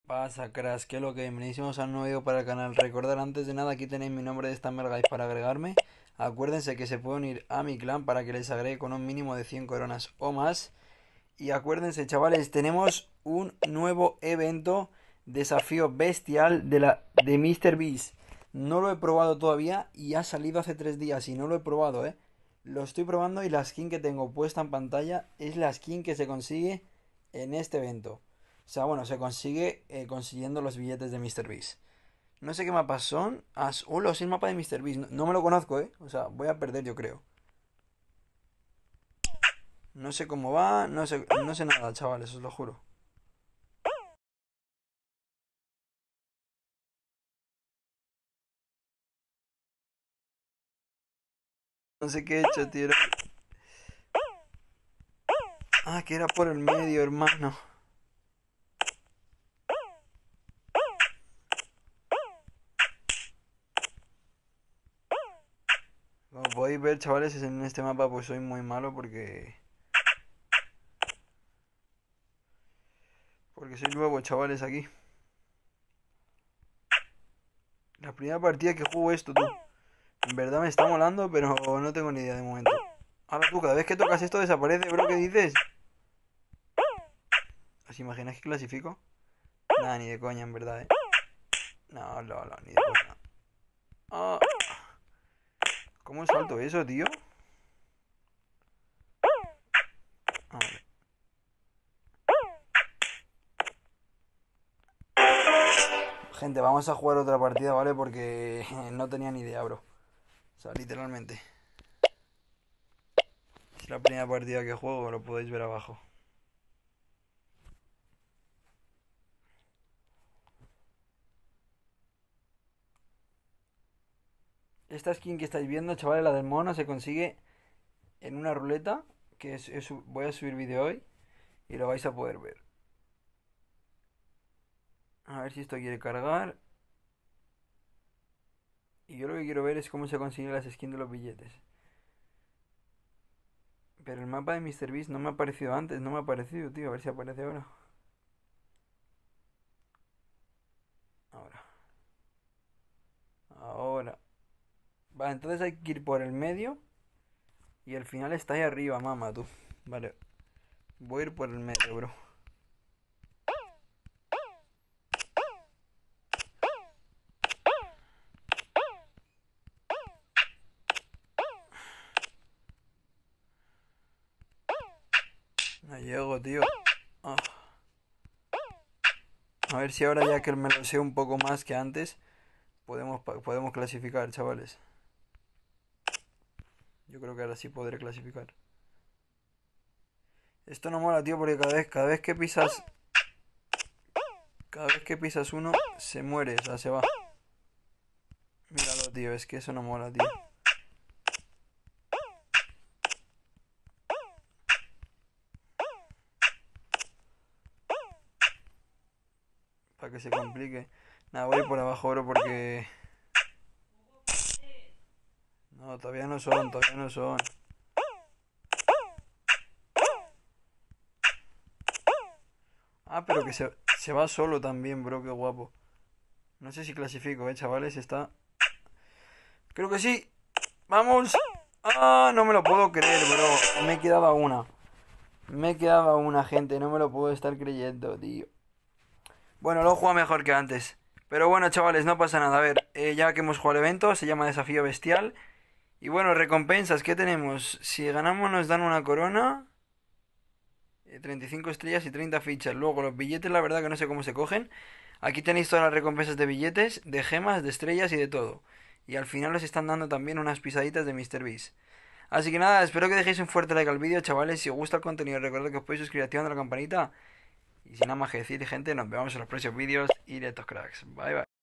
Pasa, cracks, que lo que bienvenidísimos a un nuevo video para el canal. Recordar antes de nada, aquí tenéis mi nombre de StammerGuys para agregarme. Acuérdense que se pueden unir a mi clan para que les agregue con un mínimo de 100 coronas o más. Y acuérdense, chavales, tenemos un nuevo evento, desafío bestial de MrBeast. No lo he probado todavía y ha salido hace 3 días y no lo he probado, eh. Lo estoy probando y la skin que tengo puesta en pantalla es la skin que se consigue en este evento. O sea, bueno, se consigue consiguiendo los billetes de MrBeast. No sé qué mapas son. Hola, es el mapa de MrBeast. No, no me lo conozco, eh. O sea, voy a perder, yo creo. No sé cómo va, no sé nada, chavales, os lo juro. No sé qué he hecho, tío. Ah, que era por el medio, hermano. Como podéis ver, chavales, en este mapa pues soy muy malo porque soy nuevo, chavales, aquí. La primera partida que juego esto, tú. En verdad me está molando, pero no tengo ni idea de momento. Ahora tú, cada vez que tocas esto desaparece, bro, ¿qué dices? ¿Os imagináis que clasifico? Nada, ni de coña, en verdad, eh. No, no, no, ni de coña. Ah, ¿cómo salto eso, tío? Ah, vale. Gente, vamos a jugar otra partida, ¿vale? Porque no tenía ni idea, bro. O sea, literalmente. Es la primera partida que juego, lo podéis ver abajo. Esta skin que estáis viendo, chavales, la del mono, se consigue en una ruleta. Voy a subir vídeo hoy y lo vais a poder ver. A ver si esto quiere cargar. Y yo lo que quiero ver es cómo se consiguen las skins de los billetes. Pero el mapa de MrBeast no me ha aparecido antes, no me ha aparecido, tío. A ver si aparece ahora. Ahora. Ahora. Vale, entonces hay que ir por el medio. Y al final está ahí arriba, mamá, tú. Vale. Voy a ir por el medio, bro. No llego, tío. Ah. A ver si ahora ya que me lo sé un poco más que antes, podemos clasificar, chavales. Yo creo que ahora sí podré clasificar. Esto no mola, tío, porque cada vez que pisas uno, se muere, o sea, se va. Míralo, tío, es que eso no mola, tío. Para que se complique. Nada, voy a ir por abajo, bro, porque... No, todavía no son, todavía no son. Ah, pero que se va solo también, bro, qué guapo. No sé si clasifico, chavales, está... Creo que sí. ¡Vamos! Ah, no me lo puedo creer, bro. Me he quedado a una. Me he quedado a una, gente. No me lo puedo estar creyendo, tío. Bueno, lo juega mejor que antes. Pero bueno, chavales, no pasa nada. A ver, ya que hemos jugado el evento, se llama Desafío Bestial. Y bueno, recompensas, ¿qué tenemos? Si ganamos nos dan una corona, 35 estrellas y 30 fichas. Luego los billetes, la verdad que no sé cómo se cogen. Aquí tenéis todas las recompensas de billetes, de gemas, de estrellas y de todo. Y al final os están dando también unas pisaditas de MrBeast. Así que nada, espero que dejéis un fuerte like al vídeo, chavales. Si os gusta el contenido, recordad que os podéis suscribir activando la campanita. Y sin nada más que decir, gente, nos vemos en los próximos vídeos y directos, cracks. Bye bye.